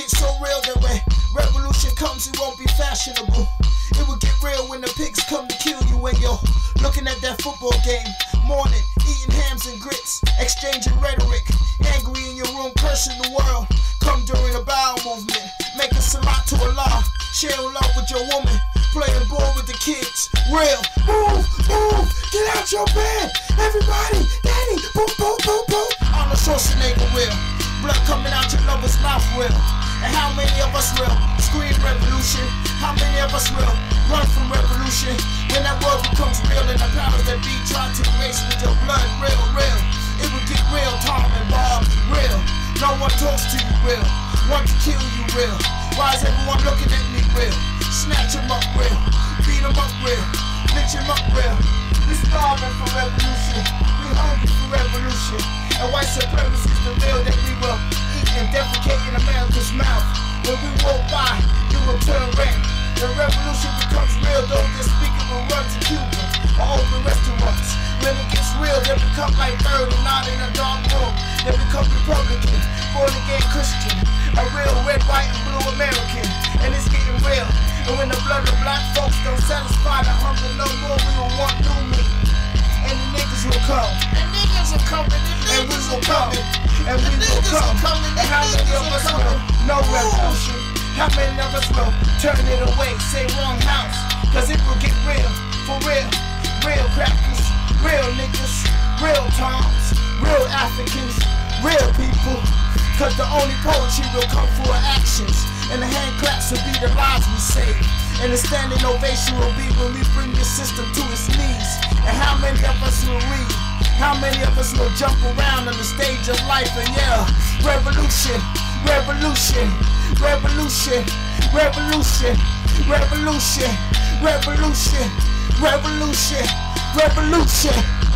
get so real that when revolution comes, it won't be fashionable. It will get real when the pigs come to kill you when you're looking at that football game. Morning, eating hams and grits, exchanging rhetoric, angry in your room, cursing the world. Come during a bowel movement, make a salat to Allah, sharing love with your woman, playing ball with the kids. Real, move, move, get out your bed, everybody, daddy, boom, boom, boom, boom. Arnold Schwarzenegger will, blood coming out your lover's mouth will. And how many of us will scream revolution? How many of us will run from revolution? When that world becomes real and the powers that be try to erase with your blood, real, real. It will get real, Tom and Bob, real. No one talks to you, real. Want to kill you, real. Why is everyone looking at me, real? Snatch them up, real. Beat them up, real. Lynch them up, real. We starving for revolution. We hungry for revolution. And white supremacy is the meal that we will eat and defecate in America's mouth. When we walk by, you will turn red. The revolution becomes real, those that speak it will run to Cuba or open restaurants. When it gets real, they become like Bird and not in a dark room. They become Republican, born again Christian, a real red, white, and blue American. And it's getting real. And when the blood of black folks don't satisfy the hunger no more, we will want new meat. And the niggas will come. And niggas are coming. And we will come. And we will come. And how many of us will? No revolution. How many of us will turn it away, say wrong house? Cause it will get real, for real. Real crackers, real niggas, real Toms, real Africans, real people. Cause the only poetry will come for our actions. And the hand claps will be the lives we save. And the standing ovation will be when we bring this system to its knees. And how many of us will read? How many of us will jump around on the stage of life and yell, revolution, revolution, revolution, revolution, revolution, revolution, revolution, revolution.